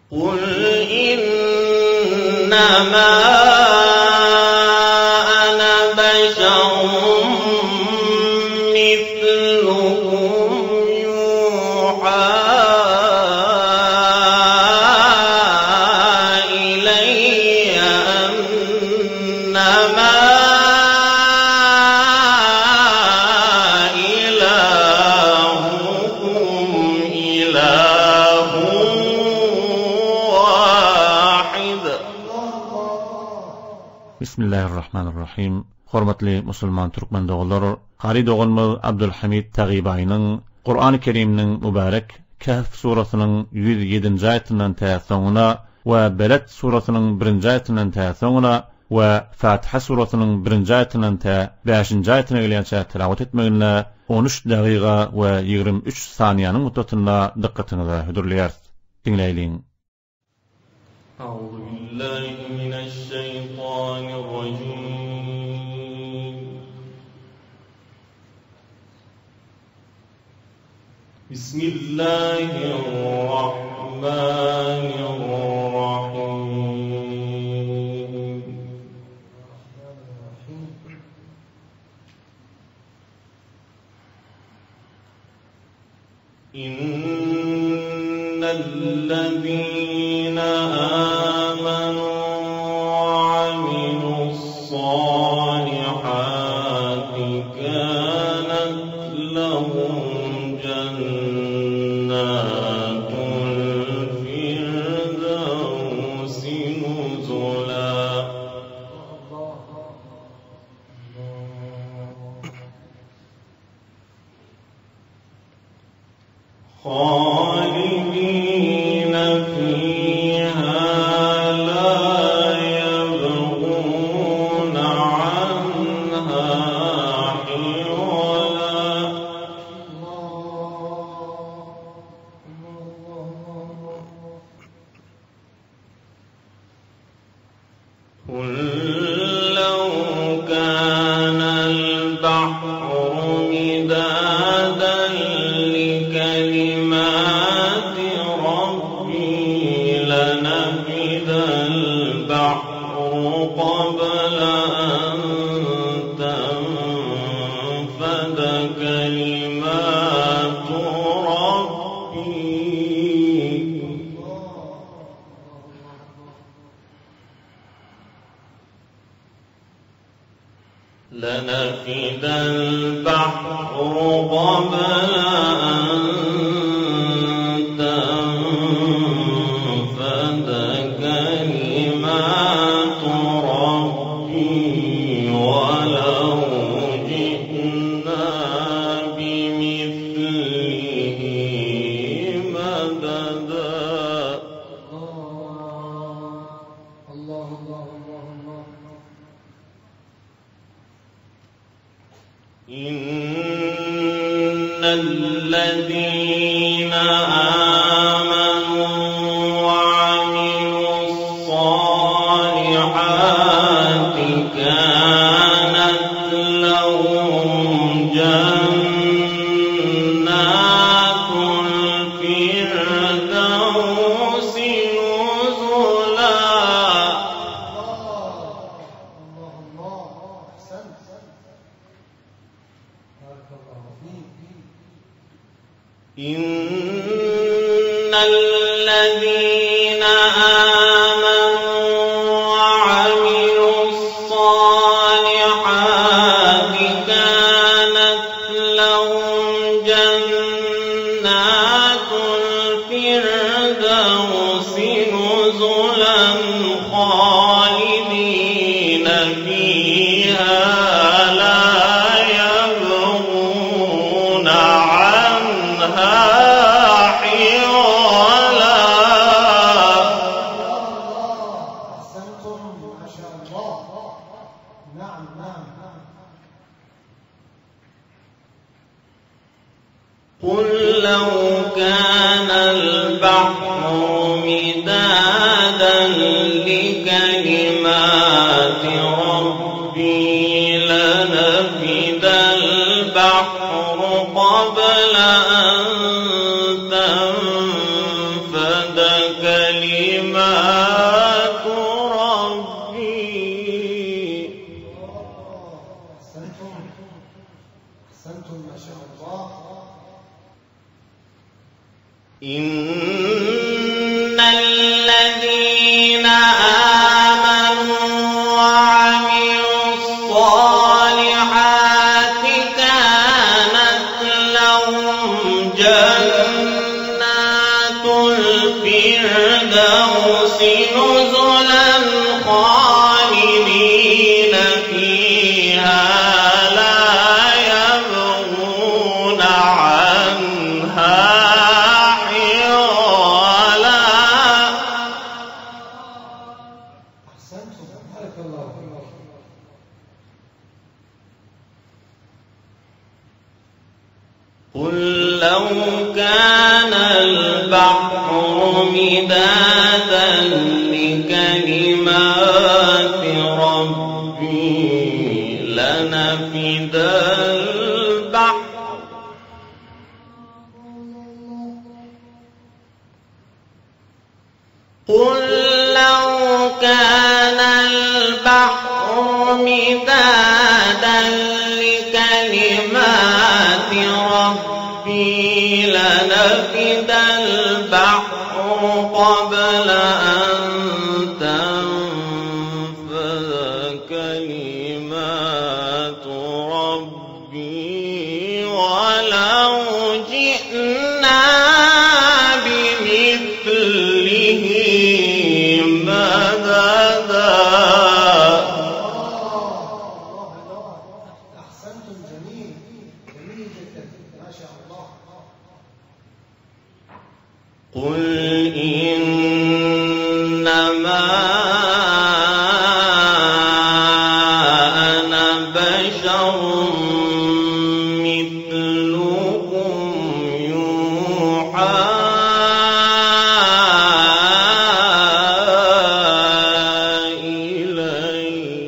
قل إنما أنا بشر مثلكم يوحى إلي أنما Bismillahirrahmanirrahim. Hormatly musulman türkmen dogullar, Qari dogulmaz Abdulhamid Taghibayning Qur'on-i Kerimning mübarek Kahf surasynyň 107-nji aýatyndan täsoňuna we Beled surasynyň 1-nji aýatyndan täsoňuna we Fatiha surasynyň 1-nji aýatyndan 5-nji aýatyna gelýänçe tilawat etmegine 13 dagyga we 23 saniýanyň muddatynda dikkatiňizi hödürleýär. Dinleýin. أعوذ بالله من الشيطان الرجيم. بسم الله الرحمن الرحيم. إن الذين آمنوا وعملوا الصالحات كانت لهم جنات الفردوس نزلا. خالدين فيها لا يبغون عنها حولا. قل لو كان البحر مدادا لكلمات ربي لنفد البحر قبل أن تنفد كلمات ربي. لنفد البحر قبل أن تنفد كلمات ربي ولو جئنا بمثله مددا. إن الذين آمنوا وعملوا الصالحات كانت لهم جنات الفردوس نزلا. إن الذين آمنوا وعملوا الصالحات كانت لهم جنات الفردوس نزلا خالدين فيها لا يبغون عنها حولا. أحسنتم ما شاء الله. نعم. قل لو كان البحر مدادا لكلمات ربي لنفد البحر قبل أن تنفد كلمات إن الذين آمنوا وعملوا الصالحات كانت لهم جنات الفردوس نزلا خالدين فيها لا يبغون عنها حولا. أحسنتم بارك الله فيكم. قل لو كان البحر مدادا لكلمات ربي لنفد البحر قل لو كان البحر مدادا لكلمات ربي لنفد البحر قبل أن تنفذ كلمات ربي ولو جئنا بمثله مددا. أحسنتم جميل جميل جدا ما شاء الله. قل إنما أنا بشر مثلكم يوحى إلي.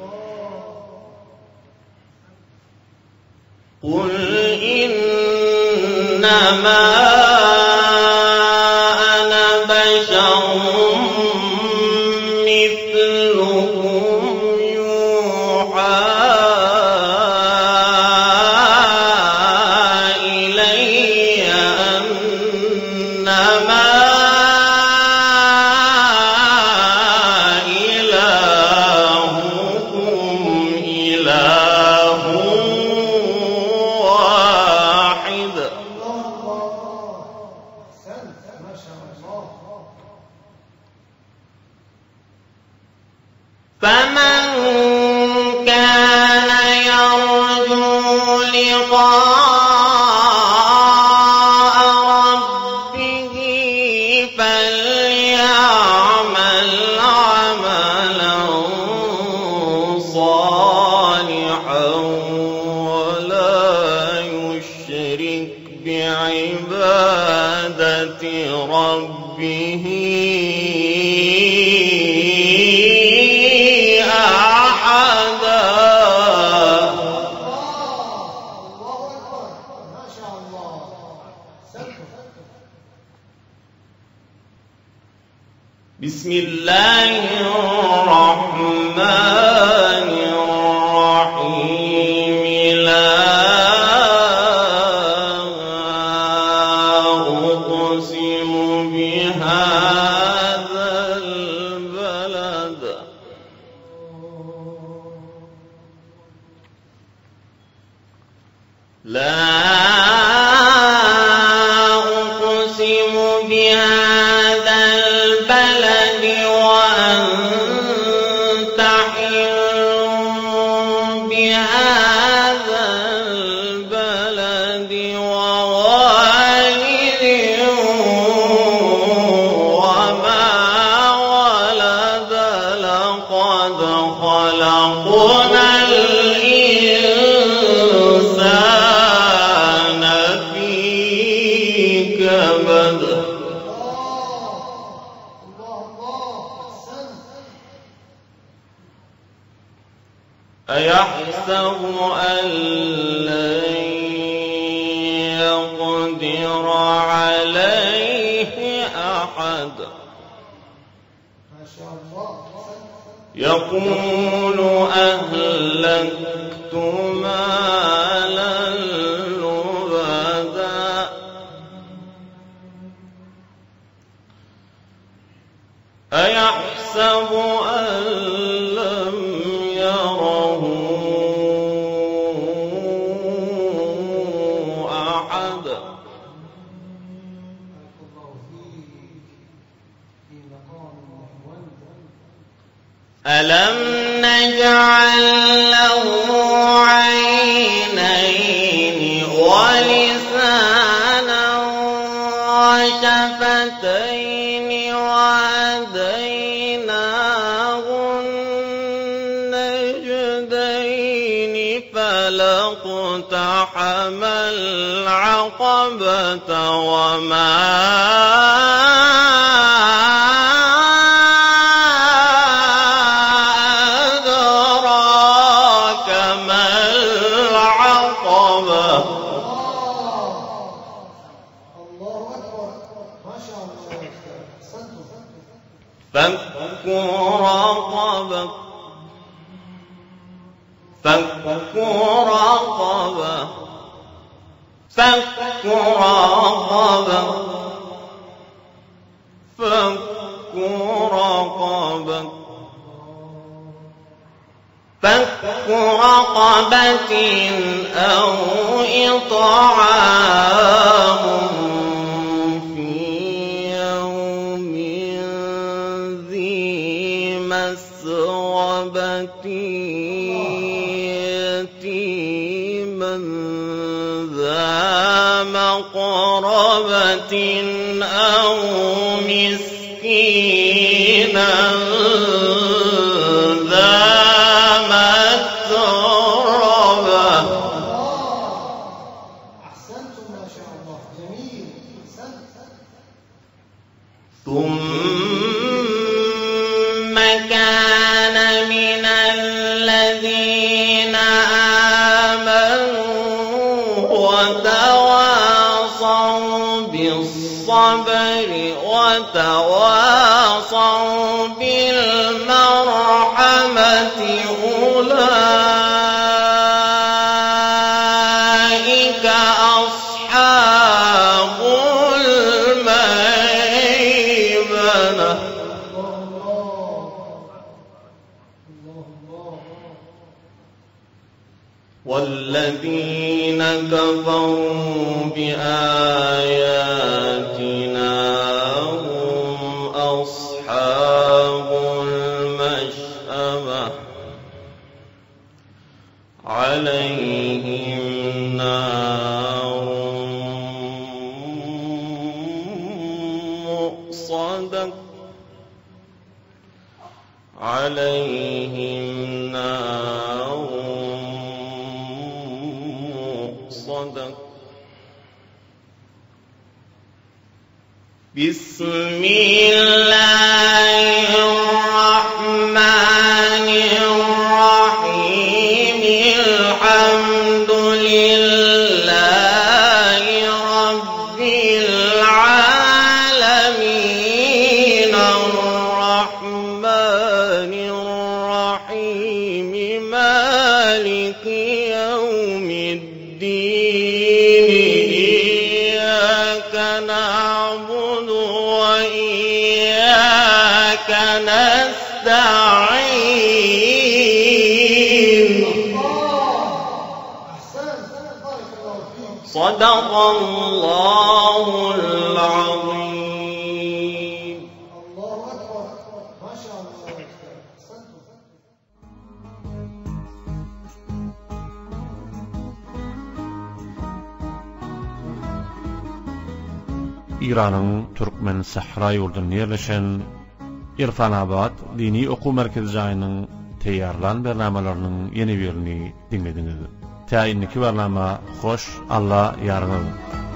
قل إنما أنا بشر مثلكم يوحى إلي أنما إلهكم إله واحد. أحسنت ما شاء الله. فمن كان يرجو لقاء ربه فليعمل عملا صالحا ولا يشرك بعبادة ربه أحدا. الله أكبر ما شاء الله. أحسنتم. بسم الله الرحمن الرحيم. لا أقسم بهذا البلد لا أقسم بهذا البلد وأنت حل بهذا البلد ووالد وما ولد لقد خلقنا الإنسان في كبد. أيحسب أن لن يقدر عليه أحد ما شاء الله. يقول أهلكت مالا لبدا أيحسب أن لم يره أحد ألم نجعل له عينين ولسانا وشفتين وهديناه النجدين فلاقتحم العقبة وما أدراك ما العقبة الله أكبر ما شاء الله أحسنتم فك رقبة فك رقبة فك رقبة فك رقبة فك رقبة أو إطعام في يوم ذي مسغبة يتيما ذا مقربة أو مسكينا ذا متربة أحسنتم ما شاء الله جميل أحسنت ثم كان من الذين آمنوا وتواصوا بالصبر وتواصوا بالمرحمة أولئك أصحاب الميمنة والذين كفروا بآياتنا هم أصحاب المشأمة عليهم نار مؤصدة عليهم نار مؤصدة بسم الله الرحمن الرحيم الحمد لله رب العالمين الرحمن الرحيم مالك يوم الدين إياك نعبد وإياك نستعين أحسنت بارك الله فيك صدق الله العظيم الله أكبر ما شاء الله أحسنتم İran'ın Türkmen Sahra yurdunda yerleşen İrfanabad Dini Oku Merkezi Jayınyň teýýarlan bernamalarynyň ýeni birini dinlediniz. Täýinli barnama hoş, Allah ýarňyz.